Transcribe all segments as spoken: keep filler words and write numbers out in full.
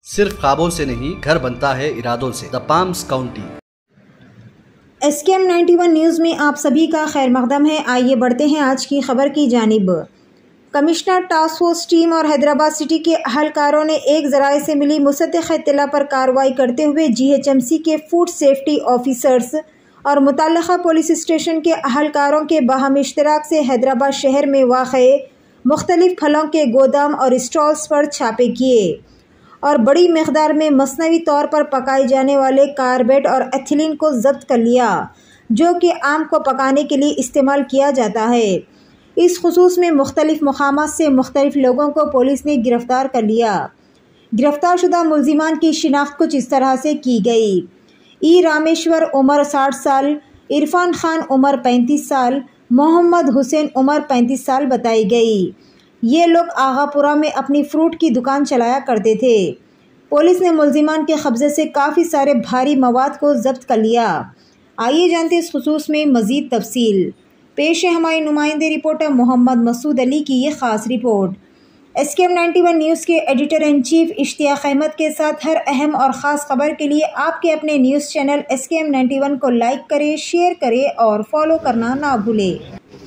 सिर्फ ख्वाबों से नहीं, घर बनता है इरादों से। The Palms County. S K M ninety one news में आप सभी का खैर मकदम है। आइए बढ़ते हैं आज की खबर की जानिब। कमिश्नर टास्क फोर्स टीम और हैदराबाद सिटी के अहलकारों ने एक ज़राए से मिली मुसद्दक़ इत्तला पर कार्रवाई करते हुए जी एच एम सी के फूड सेफ्टी ऑफिसर्स और मुतल्लिक़ा पुलिस स्टेशन के अहलकारों के बाहमी इश्तराक से हैदराबाद शहर में वाक़े मुख्तलिफ फलों के गोदाम और स्टॉल्स पर छापे किए और बड़ी मकदार में मसनवी तौर पर पकाए जाने वाले कार्बेट और एथिलीन को जब्त कर लिया, जो कि आम को पकाने के लिए इस्तेमाल किया जाता है। इस खुसूस में मुख्तलिफ मकामात से मुख्तलिफ लोगों को पुलिस ने गिरफ्तार कर लिया। गिरफ्तार शुदा मुल्जिमान की शिनाख्त कुछ इस तरह से की गई। ई रामेश्वर उम्र साठ साल, इरफान खान उम्र पैंतीस साल, मोहम्मद हुसैन उम्र पैंतीस साल बताई गई। ये लोग आगापुरा में अपनी फ्रूट की दुकान चलाया करते थे। पुलिस ने मुल्जिमान के कब्जे से काफ़ी सारे भारी मवाद को जब्त कर लिया। आइए जानते इस खुसूस में मज़ीद तफसील। पेश है हमारे नुमाइंदे रिपोर्टर मोहम्मद मसूद अली की ये ख़ास report. S K M ninety one news के editor in chief Ishtiaq Ahmed के साथ हर अहम और ख़ास खबर के लिए आपके अपने news channel S K M ninety one को लाइक करें, शेयर करें और फॉलो करना ना भूलें।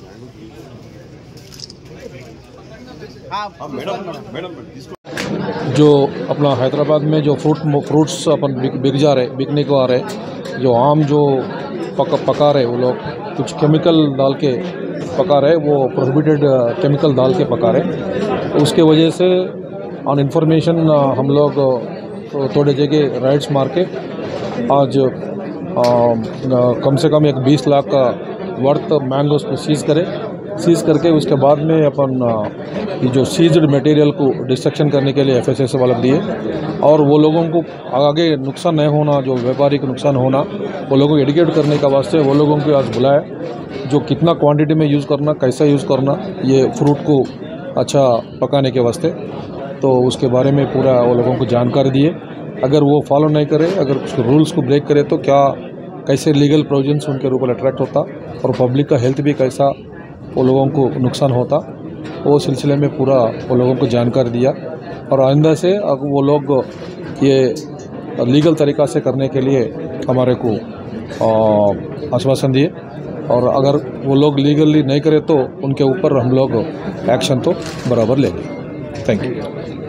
जो अपना हैदराबाद में जो फ्रूट फ्रूट्स अपन बिक, बिक जा रहे बिकने को आ रहे, जो आम जो पक, पका रहे वो लोग कुछ केमिकल डाल के पका रहे, वो प्रोहिबिटेड केमिकल डाल के पका रहे। उसके वजह से ऑन इंफॉर्मेशन हम लोग थोड़े जगह राइड्स मार के आज आ, कम से कम एक बीस लाख का वर्थ मैंगोस को सीज करे सीज करके उसके बाद में अपन ये जो सीज्ड मटेरियल को डिस्ट्रक्शन करने के लिए एफ एस एस वाले दिए और वो लोगों को आगे नुकसान नहीं होना, जो व्यापारी को नुकसान होना, वो लोगों को एडुकेट करने का वास्ते वो लोगों को आज बुलाया, जो कितना क्वांटिटी में यूज़ करना, कैसा यूज़ करना ये फ्रूट को अच्छा पकाने के वास्ते, तो उसके बारे में पूरा वो लोगों को जानकारी दिए। अगर वो फॉलो नहीं करे, अगर उसके रूल्स को ब्रेक करे तो क्या कैसे लीगल प्रोविजंस उनके ऊपर अट्रैक्ट होता और पब्लिक का हेल्थ भी कैसा वो लोगों को नुकसान होता, वो सिलसिले में पूरा वो लोगों को जानकारी दिया। और आइंदा से अब वो लोग ये लीगल तरीक़ा से करने के लिए हमारे को आश्वासन दिए और अगर वो लोग लीगली नहीं करे तो उनके ऊपर हम लोग एक्शन तो बराबर लेंगे। Thank you.